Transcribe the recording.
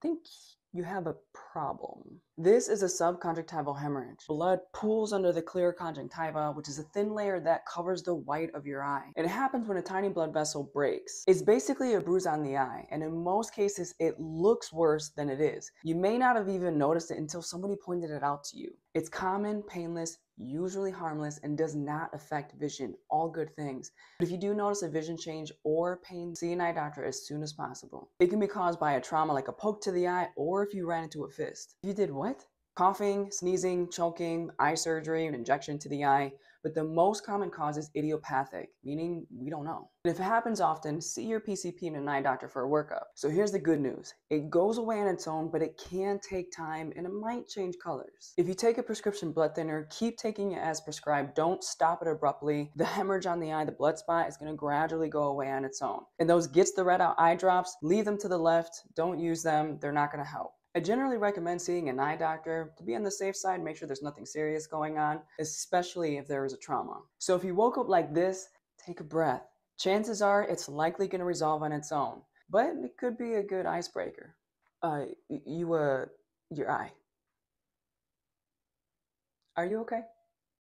think you have a problem. This is a subconjunctival hemorrhage. Blood pools under the clear conjunctiva, which is a thin layer that covers the white of your eye. It happens when a tiny blood vessel breaks. It's basically a bruise on the eye, and in most cases, it looks worse than it is. You may not have even noticed it until somebody pointed it out to you. It's common, painless, usually harmless, and does not affect vision. All good things. But if you do notice a vision change or pain, see an eye doctor as soon as possible. It can be caused by a trauma like a poke to the eye, or if you ran into a fist. You did what? Coughing, sneezing, choking, eye surgery, an injection to the eye. But the most common cause is idiopathic, meaning we don't know. And if it happens often, see your PCP and an eye doctor for a workup. So here's the good news. It goes away on its own, but it can take time and it might change colors. If you take a prescription blood thinner, keep taking it as prescribed. Don't stop it abruptly. The hemorrhage on the eye, the blood spot, is going to gradually go away on its own. And those gets the red out eye drops, leave them to the left. Don't use them. They're not going to help. I generally recommend seeing an eye doctor to be on the safe side, make sure there's nothing serious going on, especially if there is a trauma. So if you woke up like this, take a breath. Chances are it's likely going to resolve on its own, but it could be a good icebreaker. Your eye. Are you okay?